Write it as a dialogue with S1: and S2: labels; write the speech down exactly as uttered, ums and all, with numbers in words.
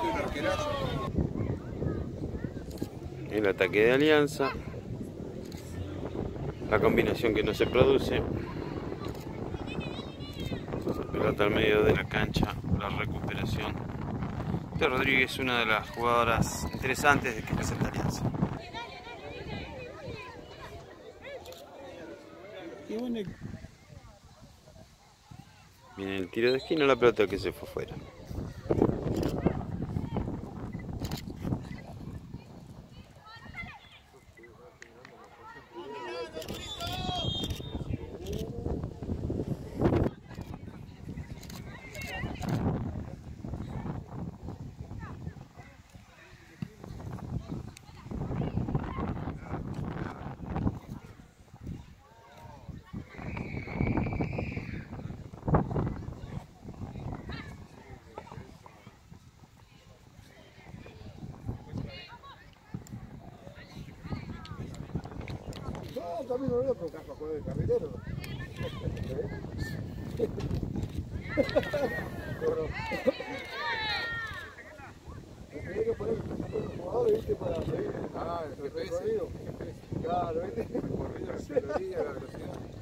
S1: El ataque de Alianza. La combinación que no se produce. Pelota al medio de la cancha. La recuperación de Rodríguez, una de las jugadoras interesantes de que presenta Alianza. Viene el tiro de esquina, la pelota que se fue fuera.
S2: No, camino no, pero acá juega de carrilero. Tenía que poner los jugadores, ¿viste? Para seguir. Ah, el G P S. Claro, ¿viste? Por la velocidad.